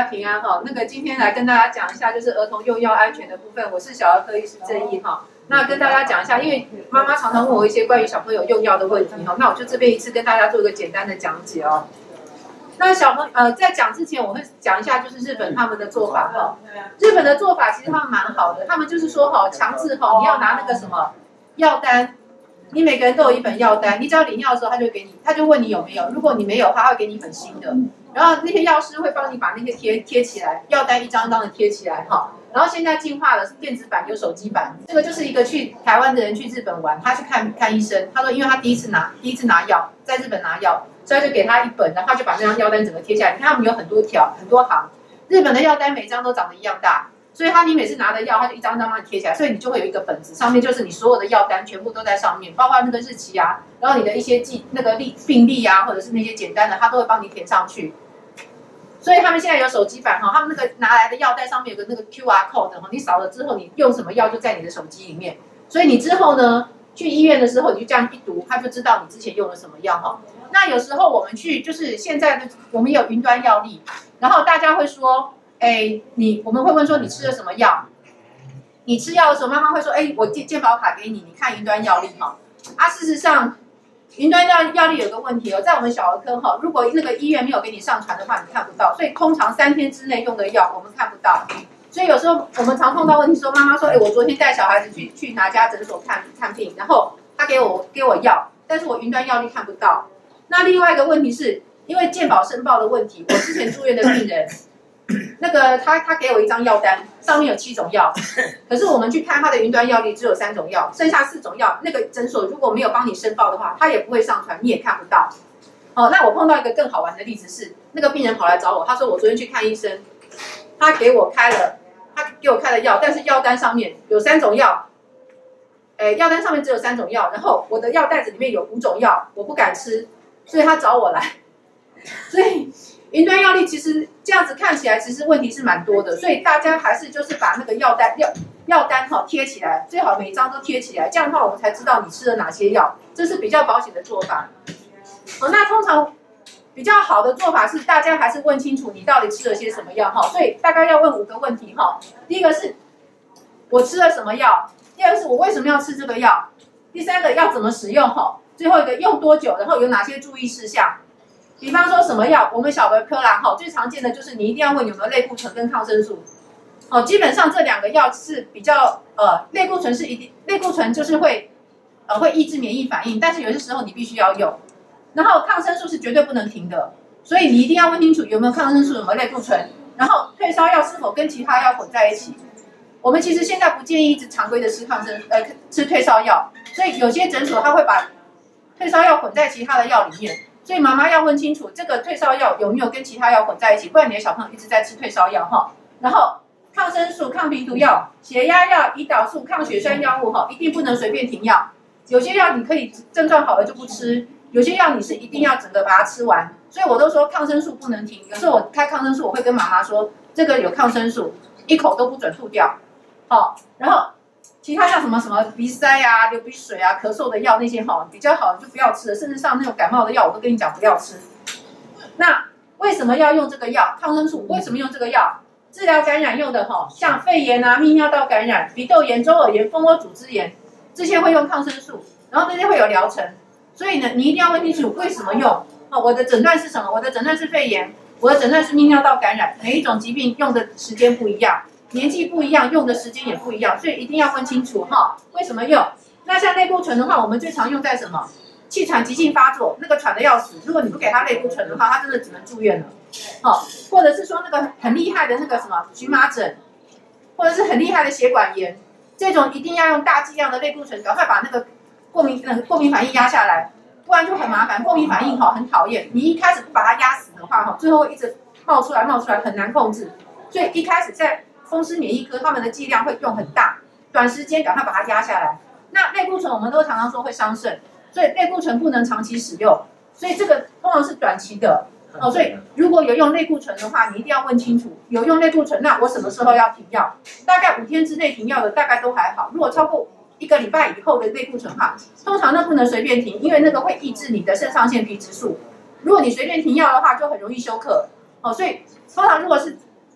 家平安哈。那个今天来跟大家讲一下，就是儿童用药安全的部分。我是小儿科医师郑毅哈。那跟大家讲一下，因为妈妈常常问我一些关于小朋友用药的问题哈，那我就这边一次跟大家做一个简单的讲解哦。那小朋友在讲之前，我会讲一下就是日本他们的做法哈。日本的做法其实他们蛮好的，他们就是说哈，强制哈你要拿那个什么药单。你每个人都有一本药单，你只要领药的时候，他就给你，他就问你有没有。如果你没有，他会给你一本新的。然后那些药师会帮你把那些贴起来，药单一张张的贴起来哈。然后现在进化了，是电子版有手机版。这个就是一个去台湾的人去日本玩，他去看医生，他说因为他第一次拿药，在日本拿药，所以他就给他一本，然后他就把那张药单整个贴下来。你看他们有很多条很多行，日本的药单每张都长得一样大。所以你每次拿的药，他就一张张帮你贴起来，所以你就会有一个本子，上面就是你所有的药单全部都在上面，包括那个日期啊，然后你的一些病历啊，或者是那些简单的，他都会帮你填上去。所以他们现在有手机版哈，他们那个拿来的药袋上面有个那个 QR code 哈，你扫了之后，你用什么药就在你的手机里面，所以你之后呢去医院的时候，你就这样一读，他就知道你之前用了什么药哈。那有时候我们去就是现在的我们有云端药历，然后大家会说。我们会问说你吃了什么药？你吃药的时候，妈妈会说，我健保卡给你，你看云端药历哈。事实上，云端药历有个问题哦，在我们小儿科哈，如果那个医院没有给你上传的话，你看不到，所以通常3天之内用的药我们看不到。所以有时候我们常碰到问题说，妈妈说，我昨天带小孩子去哪家诊所看病，然后他给我药，但是我云端药历看不到。那另外一个问题是因为健保申报的问题，我之前住院的病人。那个他给我一张药单，上面有7种药，可是我们去看他的云端药历只有3种药，剩下4种药，那个诊所如果没有帮你申报的话，他也不会上传，你也看不到。那我碰到一个更好玩的例子是，那个病人跑来找我，他说我昨天去看医生，他给我开了药，但是药单上面有3种药，药单上面只有3种药，然后我的药袋子里面有5种药，我不敢吃，所以他找我来，所以。云端药历其实这样子看起来，其实问题是蛮多的，所以大家还是就是把那个药单贴起来，最好每一张都贴起来，这样的话我们才知道你吃了哪些药，这是比较保险的做法。那通常比较好的做法是大家还是问清楚你到底吃了些什么药哈，所以大概要问5个问题哈。第一个是我吃了什么药，第二个是我为什么要吃这个药，第3个要怎么使用哈，最后一个用多久，然后有哪些注意事项。比方说什么药，我们小儿科啦，最常见的就是你一定要问有没有类固醇跟抗生素。基本上这2个药是比较类固醇类固醇就是会抑制免疫反应，但是有些时候你必须要用。然后抗生素是绝对不能停的，所以你一定要问清楚有没有抗生素，有没有类固醇。然后退烧药是否跟其他药混在一起。我们其实现在不建议一直常规的吃退烧药，所以有些诊所他会把退烧药混在其他的药里面。所以妈妈要问清楚这个退烧药有没有跟其他药混在一起，不然你的小朋友一直在吃退烧药哈。然后抗生素、抗病毒药、血压药、胰岛素、抗血栓药物哈，一定不能随便停药。有些药你可以症状好了就不吃，有些药你是一定要整个把它吃完。所以我都说抗生素不能停。有时候我开抗生素，我会跟妈妈说这个有抗生素，一口都不准吐掉。然后。其他像什么鼻塞啊、流鼻水啊、咳嗽的药那些比较好就不要吃了，甚至像那种感冒的药我都跟你讲不要吃。那为什么要用这个药？抗生素为什么用这个药？治疗感染用的像肺炎啊、泌尿道感染、鼻窦炎、周耳炎、蜂窝组织炎，这些会用抗生素，然后这些会有疗程。所以呢，你一定要问清楚为什么用。我的诊断是什么？我的诊断是肺炎，我的诊断是泌尿道感染，每一种疾病用的时间不一样。年纪不一样，用的时间也不一样，所以一定要问清楚为什么用？那像类固醇的话，我们最常用在什么？气喘急性发作，那个喘得要死，如果你不给他类固醇的话，他真的只能住院了。或者是说那个很厉害的那个什么荨麻疹，或者是很厉害的血管炎，这种一定要用大剂量的类固醇，赶快把那个过敏反应压下来，不然就很麻烦。过敏反应很讨厌，你一开始不把它压死的话最后会一直冒出来，很难控制。所以一开始在风湿免疫科他们的剂量会用很大，短时间赶快把它压下来。那类固醇我们都常常说会伤肾，所以类固醇不能长期使用，所以这个通常是短期的。所以如果有用类固醇的话，你一定要问清楚有用类固醇，那我什么时候要停药？大概5天之内停药的大概都还好，如果超过1个礼拜以后的类固醇通常那不能随便停，因为那个会抑制你的肾上腺皮质素。如果你随便停药的话，就很容易休克。所以通常如果是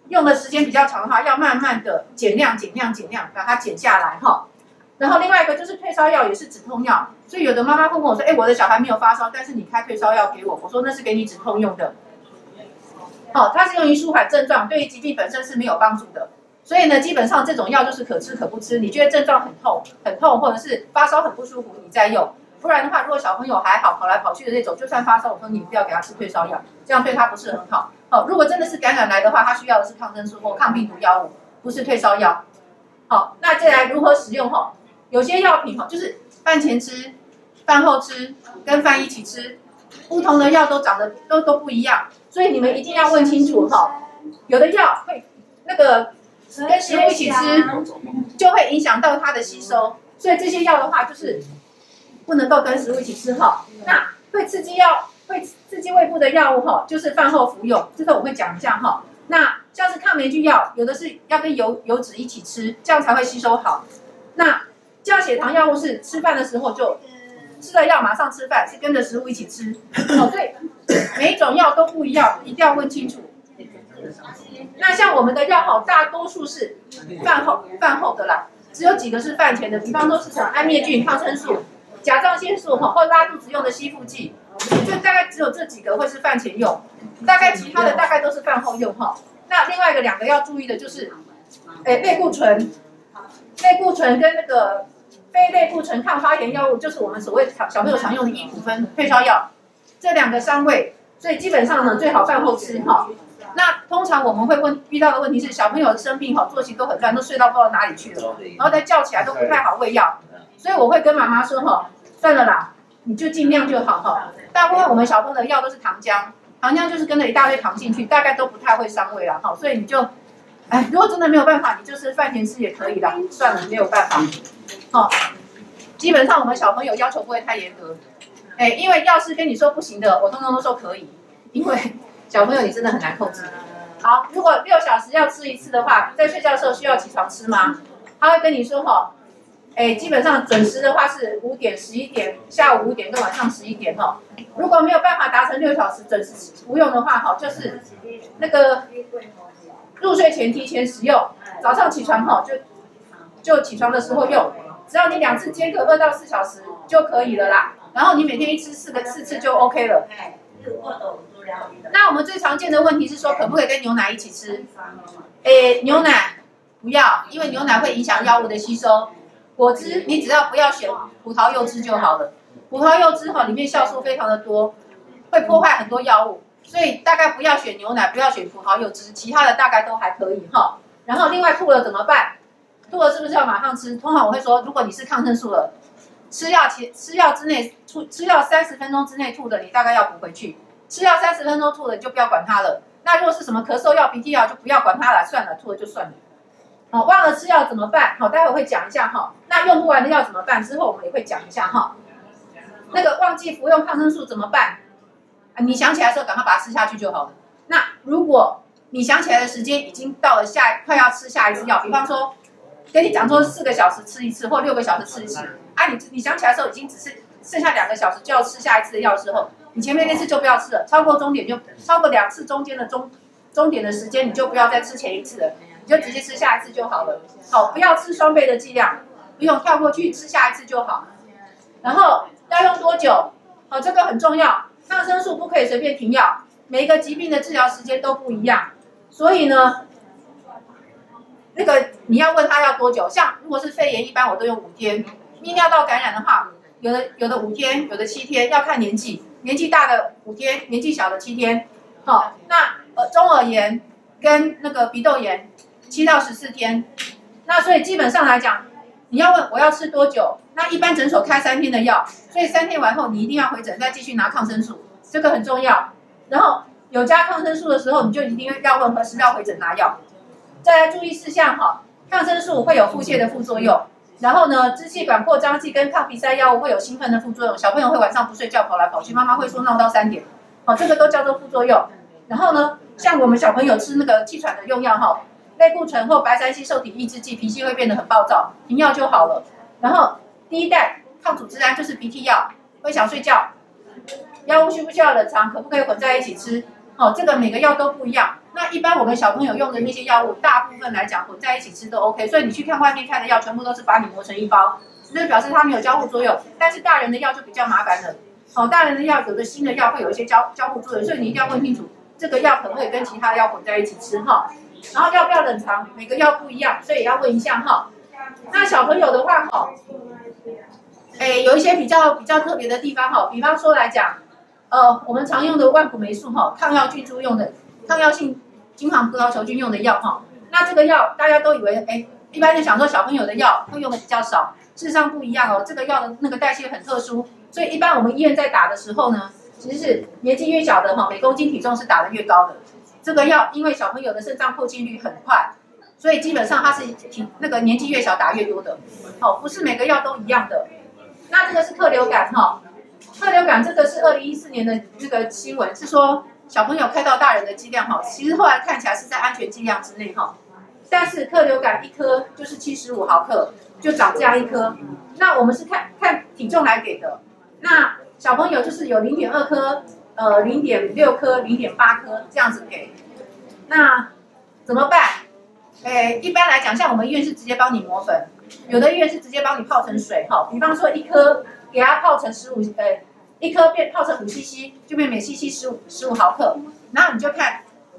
用的时间比较长的话，要慢慢的减量，把它减下来哈。然后另外一个就是退烧药也是止痛药，所以有的妈妈会问我说，哎，我的小孩没有发烧，但是你开退烧药给我，我说那是给你止痛用的，它是用于舒缓症状，对于疾病本身是没有帮助的。所以呢，基本上这种药就是可吃可不吃。你觉得症状很痛，或者是发烧很不舒服，你再用。不然的话，如果小朋友还好，跑来跑去的那种，就算发烧，我说你不要给他吃退烧药，这样对他不是很好。如果真的是感染来的话，他需要的是抗生素或抗病毒药物，不是退烧药。好，那再来如何使用？有些药品就是饭前吃、饭后吃，跟饭一起吃，不同的药都长得都不一样，所以你们一定要问清楚有的药会那个跟食物一起吃，就会影响到它的吸收，所以这些药的话就是不能够跟食物一起吃那会刺激胃部的药物就是饭后服用，这个我会讲一下那像是抗霉菌药，有的是要跟油脂一起吃，这样才会吸收好。那降血糖药物是吃饭的时候就吃了药马上吃饭，是跟着食物一起吃。所以每一种药都不一样，一定要问清楚。那像我们的药大多数是饭后的啦，只有几个是饭前的，比方说是像安灭菌、抗生素、甲状腺素或拉肚子用的吸附剂，就大概只有这几个会是饭前用，大概其他的大概都是饭后用那另外两个要注意的就是，类固醇跟那个非类固醇抗发炎药物，就是我们所谓小朋友常用的伊普芬退烧药，这两个伤胃，所以基本上呢最好饭后吃那通常我们会遇到的问题是，小朋友生病作息都很乱，都睡到不知道哪里去了，然后再叫起来都不太好喂药，所以我会跟妈妈说算了啦，你就尽量就好大部分我们小朋友的药都是糖浆就是跟着一大堆糖进去，大概都不太会伤胃啦所以你就，如果真的没有办法，你就是饭前吃也可以啦，算了，没有办法基本上我们小朋友要求不会太严格，因为药师跟你说不行的，我通通都说可以，因为小朋友你真的很难控制。好，如果6小时要吃一次的话，在睡觉的时候需要起床吃吗？他会跟你说基本上准时的话是5点、11点，下午5点跟晚上11点如果没有办法达成6小时准时服用的话就是那个入睡前提前食用，早上起床就起床的时候用，只要你2次间隔2到4小时就可以了啦。然后你每天一吃4次就 OK 了。那我们最常见的问题是说，可不可以跟牛奶一起吃？牛奶不要，因为牛奶会影响药物的吸收。果汁你只要不要选葡萄柚汁就好了。葡萄柚汁里面酵素非常的多，会破坏很多药物，所以大概不要选牛奶，不要选葡萄柚汁，其他的大概都还可以然后另外吐了怎么办？吐了是不是要马上吃？通常我会说，如果你是抗生素了，吃药30分钟之内吐的，你大概要补回去。吃药30分钟吐了，你就不要管它了。那如果是什么咳嗽药、鼻涕药，就不要管它了，算了，吐了就算了。忘了吃药怎么办？待会会讲一下那用不完的药怎么办？之后我们也会讲一下那个忘记服用抗生素怎么办？你想起来的时候赶快把它吃下去就好了。那如果你想起来的时间已经到了快要吃下一次药，比方说跟你讲说4个小时吃一次或6个小时吃一次你想起来的时候已经只是剩下2个小时就要吃下一次的药的时候，你前面那次就不要吃了，超过2次中间的终点的时间，你就不要再吃前一次了，你就直接吃下一次就好了。不要吃双倍的剂量，不用跳过去吃下一次就好。然后要用多久？这个很重要，抗生素不可以随便停药，每一个疾病的治疗时间都不一样，所以呢，那个你要问他要多久。像如果是肺炎，一般我都用5天；泌尿道感染的话，有的5天，有的7天，要看年纪，年纪大的5天，年纪小的7天。那中耳炎跟那个鼻窦炎7到14天。那所以基本上来讲，你要问我要吃多久，那一般诊所开3天的药，所以3天完后你一定要回诊，再继续拿抗生素，这个很重要。然后有加抗生素的时候，你就一定要问何时要回诊拿药。再来注意事项抗生素会有腹泻的副作用，然后呢，支气管扩张剂跟抗鼻塞药物会有兴奋的副作用，小朋友会晚上不睡觉跑来跑去，妈妈会说闹到3点，这个都叫做副作用。然后呢，像我们小朋友吃那个气喘的用药类固醇或白3烯受体抑制剂，脾气会变得很暴躁，停药就好了。然后第一代抗组织胺就是鼻涕药，会想睡觉，药物需不需要冷藏，可不可以混在一起吃？这个每个药都不一样。 那一般我们小朋友用的那些药物，大部分来讲混在一起吃都 OK。所以你去看外面开的药，全部都是把你磨成一包，这表示它没有交互作用。但是大人的药就比较麻烦了。大人的药有的新的药会有一些交互作用，所以你一定要问清楚，这个药可不可以跟其他的药混在一起吃哈？然后要不要冷藏，每个药不一样，所以也要问一下哈。那小朋友的话哈，有一些比较特别的地方哈，比方说来讲，我们常用的万普霉素哈，抗药菌株用的，抗药性金黄葡萄球菌用的药哈。那这个药大家都以为一般就想说小朋友的药会用的比较少，事实上不一样哦，这个药的那个代谢很特殊。所以一般我们医院在打的时候呢，其实是年纪越小的每公斤体重是打得越高的。这个药因为小朋友的肾脏破净率很快，所以基本上它是那个年纪越小打越多的。不是每个药都一样的。那这个是克流感克流感这个是2014年的这个新闻，是说小朋友开到大人的剂量其实后来看起来是在安全剂量之内但是克流感一颗就是75毫克，就长这样一颗。那我们是看体重来给的。那小朋友就是有0.2颗、0.6颗、0.8颗这样子给。那怎么办？一般来讲，像我们医院是直接帮你磨粉，有的医院是直接帮你泡成水比方说一颗给它泡成一颗变泡成5cc， 就变每 cc 15毫克，然后你就看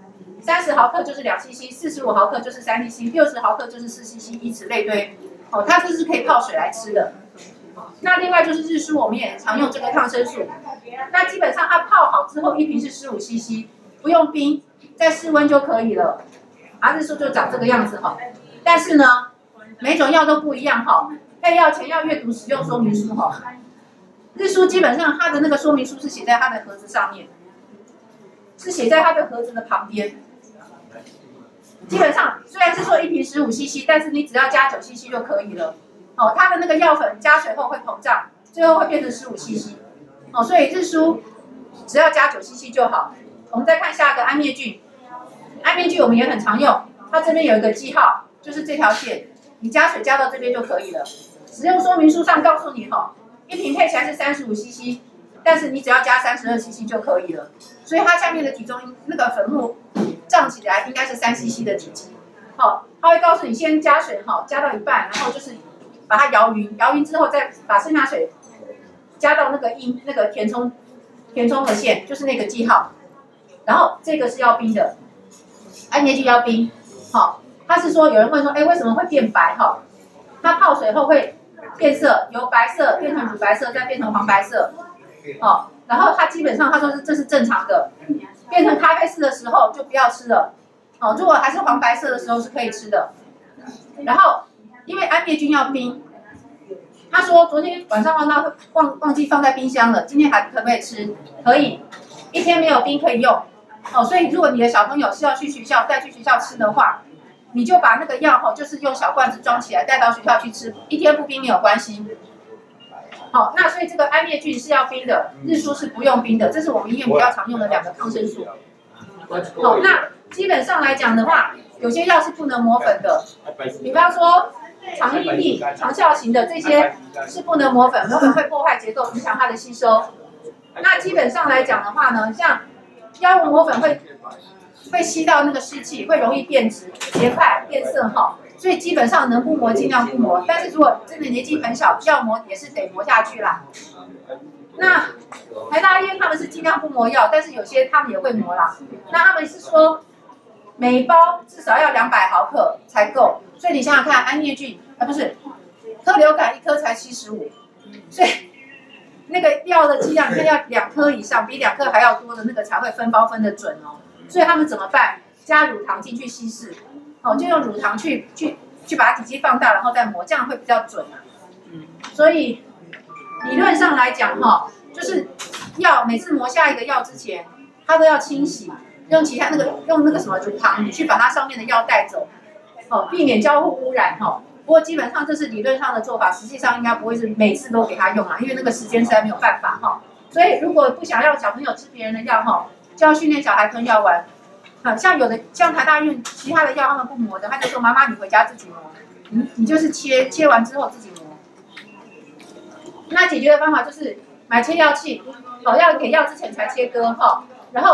30毫克就是2cc，45毫克就是3cc，60毫克就是 4cc， 以此类推。它这是可以泡水来吃的。那另外就是日舒，我们也常用这个抗生素。那基本上它泡好之后，一瓶是15cc， 不用冰，在室温就可以了。日舒就长这个样子但是呢，每种药都不一样配药前要阅读使用说明书日舒基本上它的那个说明书是写在它的盒子上面，是写在它的盒子的旁边。基本上虽然是说一瓶15cc， 但是你只要加9cc 就可以了。它的那个药粉加水后会膨胀，最后会变成15cc。所以日舒只要加9cc 就好。我们再看下一个安灭菌，安灭菌我们也很常用，它这边有一个记号，就是这条线，你加水加到这边就可以了。使用说明书上告诉你一瓶配起来是35cc， 但是你只要加32cc 就可以了。所以它下面的体重那个粉末胀起来应该是3cc 的体积。它会告诉你先加水加到一半，然后就是把它摇匀，摇匀之后再把剩下水加到那个填充的线，就是那个记号。然后这个是要冰的，安灭菌要冰。它是说有人问说，为什么会变白它泡水后会变色，由白色变成乳白色，再变成黄白色。然后它基本上他说这是正常的，变成咖啡色的时候就不要吃了。如果还是黄白色的时候是可以吃的。然后因为安灭菌要冰，他说昨天晚上忘记放在冰箱了，今天还可不可以吃？可以，1天没有冰可以用。所以如果你的小朋友是要去学校带去学校吃的话，你就把那个药就是用小罐子装起来带到学校去吃，1天不冰没有关系。那所以这个安灭菌是要冰的，日舒是不用冰的，这是我们医院比较常用的2个抗生素。那基本上来讲的话，有些药是不能磨粉的，比方说肠易逆、长效型的这些是不能磨粉，磨粉会破坏结构，影响它的吸收。那基本上来讲的话呢，像药物磨粉会吸到那个湿气，会容易变质、结块、变色所以基本上能不磨尽量不磨。但是如果真的年纪很小，要磨也是得磨下去啦。那台大医院他们是尽量不磨药，但是有些他们也会磨啦。那他们是说每包至少要200毫克才够。所以你想想看，安灭菌不是克流感1颗才75，所以那个药的剂量要2颗以上，比2颗还要多的那个才会分包分的准所以他们怎么办？加乳糖进去稀释，就用乳糖去把体积放大，然后再磨，这样会比较准所以理论上来讲就是药每次磨下一个药之前，它都要清洗，用那个什么乳糖去把它上面的药带走，避免交互污染不过基本上这是理论上的做法，实际上应该不会是每次都给他用因为那个时间实在没有办法所以如果不想要小朋友吃别人的药就要训练小孩吞药丸。像台大医院其他的药他们不磨的，他就说妈妈你回家自己磨，你就是切完之后自己磨。那解决的方法就是买切药器，要给药之前才切割然后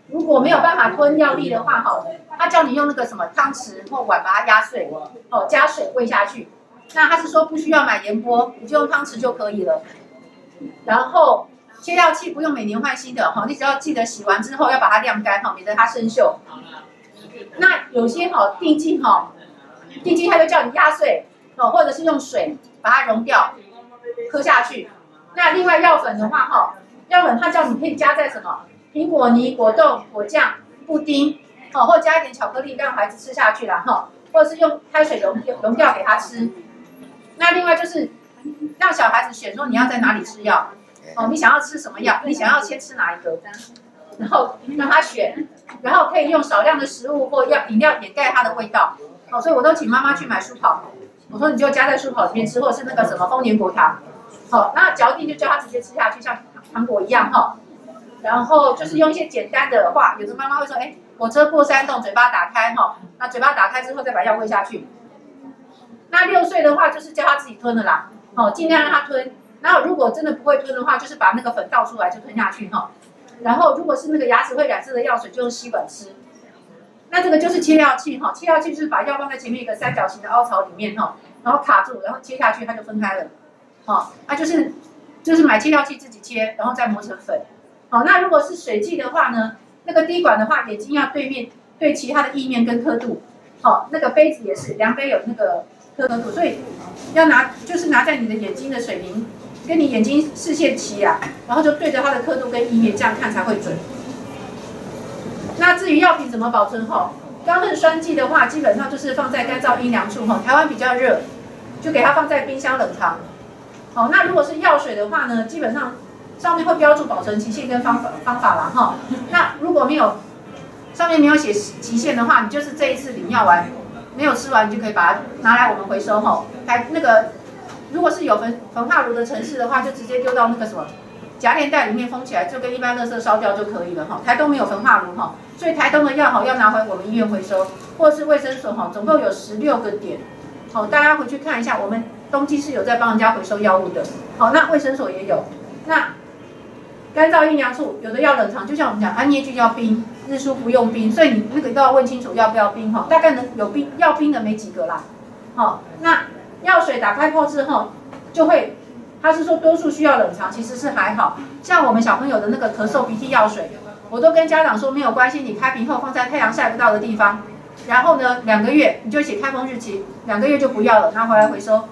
如果没有办法吞药粒的话，哈，他叫你用那个什么汤匙或碗把它压碎，哦，加水喂下去。那他是说不需要买盐波，你就用汤匙就可以了。然后切药器不用每年换新的，哈，你只要记得洗完之后要把它晾干，哈，免得它生锈。那有些哈定剂哈，定剂它就叫你压碎，哦，或者是用水把它溶掉，喝下去。那另外药粉的话，哈，药粉它叫你可以加在什么？苹果泥、果冻、果酱、布丁，哦，或加一点巧克力让孩子吃下去啦，哈，或者是用开水溶掉给他吃。那另外就是让小孩子选说你要在哪里吃药，哦，你想要吃什么药，你想要先吃哪一个，然后让他选，然后可以用少量的食物或饮料掩盖它的味道，哦，所以我都请妈妈去买舒跑，我说你就加在舒跑里面吃，或者是那个什么丰年果糖，好，那嚼定就叫他直接吃下去，像糖果一样哈。然后就是用一些简单的话，有的妈妈会说，哎，火车过山洞，嘴巴打开哈，那嘴巴打开之后再把药喂下去。那6岁的话就是叫他自己吞的啦，哦，尽量让他吞。然后如果真的不会吞的话，就是把那个粉倒出来就吞下去哈。然后如果是那个牙齿会染色的药水，就用吸管吃。那这个就是切药器哈，切药器就是把药放在前面一个三角形的凹槽里面哈，然后卡住，然后切下去它就分开了，好，那就是买切药器自己切，然后再磨成粉。好，那如果是水剂的话呢，那个滴管的话，眼睛要对齐它的液面跟刻度。好，那个杯子也是，量杯有那个刻度，所以要拿在你的眼睛的水平，跟你眼睛视线齐啊，然后就对着它的刻度跟液面这样看才会准。那至于药品怎么保存哈，肛门栓剂的话，基本上就是放在干燥阴凉处哈，台湾比较热，就给它放在冰箱冷藏。好，那如果是药水的话呢，基本上上面会标注保存期限跟方法啦哈。那如果上面没有写期限的话，你就是这一次领药完没有吃完，你就可以把它拿来我们回收哈。如果是有焚化炉的城市的话，就直接丢到那个什么夹链袋里面封起来，就跟一般垃圾烧掉就可以了哈。台东没有焚化炉哈，所以台东的药哈要拿回我们医院回收，或者是卫生所哈，总共有16个点。好，大家回去看一下，我们东基是有在帮人家回收药物的。好，那卫生所也有。那干燥阴凉处有的要冷藏，就像我们讲安捏菌要冰，日舒不用冰，所以你那个都要问清楚要不要冰哈。大概能有冰要冰的没几个啦。好，那药水打开泡之后就会。他是说多数需要冷藏，其实是还好。像我们小朋友的那个咳嗽鼻涕药水，我都跟家长说没有关系，你开瓶后放在太阳晒不到的地方，然后呢2个月你就写开封日期，2个月就不要了，拿回来回收。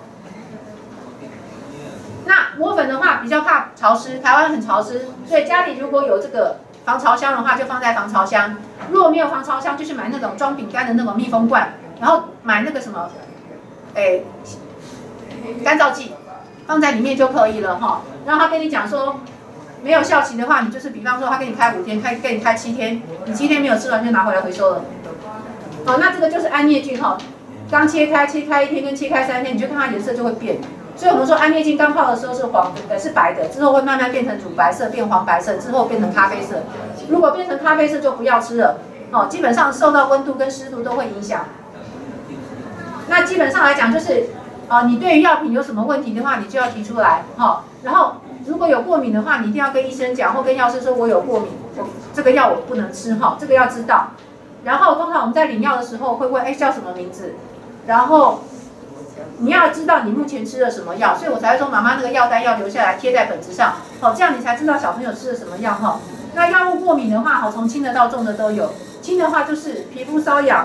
那磨粉的话比较怕潮湿，台湾很潮湿，所以家里如果有这个防潮箱的话，就放在防潮箱。如果没有防潮箱，就是买那种装饼干的那种密封罐，然后买那个什么，干燥剂。放在里面就可以了哈。然后他跟你讲说，没有效期的话，你就是比方说他给你开5天，给你开7天，你7天没有吃完就拿回来回收了。好，那这个就是安涅菌哈，刚切开1天跟切开3天，你就看它颜色就会变。所以我们说安涅菌刚泡的时候是黄的，是白的，之后会慢慢变成乳白色，变黄白色，之后变成咖啡色。如果变成咖啡色就不要吃了。哦，基本上受到温度跟湿度都会影响。那基本上来讲就是。你对于药品有什么问题的话，你就要提出来哈。然后如果有过敏的话，你一定要跟医生讲，或跟药师说我有过敏，这个药我不能吃哈，这个要知道。然后通常我们在领药的时候会问，叫什么名字？然后你要知道你目前吃了什么药，所以我才会说妈妈那个药单要留下来贴在本子上，好，这样你才知道小朋友吃了什么药哈。那药物过敏的话，好，从轻的到重的都有。轻的话就是皮肤瘙痒。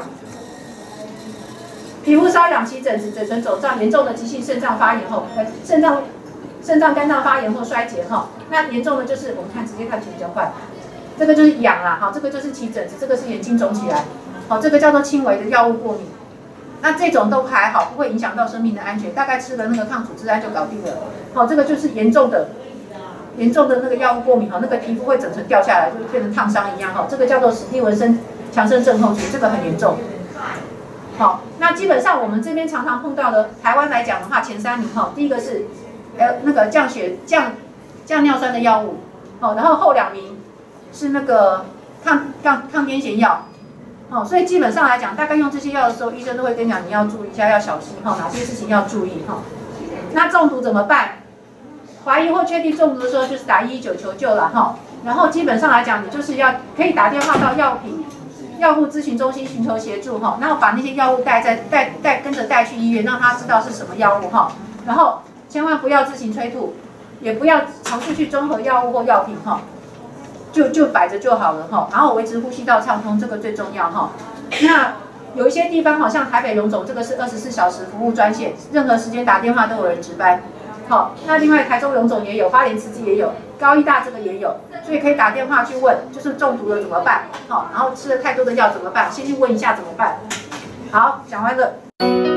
皮肤瘙痒、起疹子、嘴唇肿胀，严重的急性肾脏发炎后，肾脏肝脏发炎或衰竭哈。那严重的就是我们直接看图比较快，这个就是痒啦，好，这个就是起疹子，这个是眼睛肿起来，好，这个叫做轻微的药物过敏。那这种都还好，不会影响到生命的安全，大概吃了那个抗组织胺就搞定了。好，这个就是严重的那个药物过敏哈，那个皮肤会整层掉下来，就变成烫伤一样哈。这个叫做史蒂文森强生症候群，这个很严重。好，那基本上我们这边常常碰到的，台湾来讲的话，前3名哈，第一个是那个降尿酸的药物，好，然后后2名是那个抗癫痫药，好，所以基本上来讲，大概用这些药的时候，医生都会跟你讲，你要注意一下，要小心哈，哪些事情要注意哈。那中毒怎么办？怀疑或确定中毒的时候，就是打119求救了哈。 然后基本上来讲，你就是可以打电话到药物咨询中心寻求协助哈，然后把那些药物跟着带去医院，让他知道是什么药物哈。然后千万不要自行催吐，也不要尝试去中和药物或药品哈，就摆着就好了哈。然后维持呼吸道畅通，这个最重要哈。那有一些地方好像台北荣总这个是24小时服务专线，任何时间打电话都有人值班。好，那另外台中荣总也有，花莲慈济也有，高医大这个也有，所以可以打电话去问，就是中毒了怎么办？好，然后吃了太多的药怎么办？先去问一下怎么办。好，讲完了。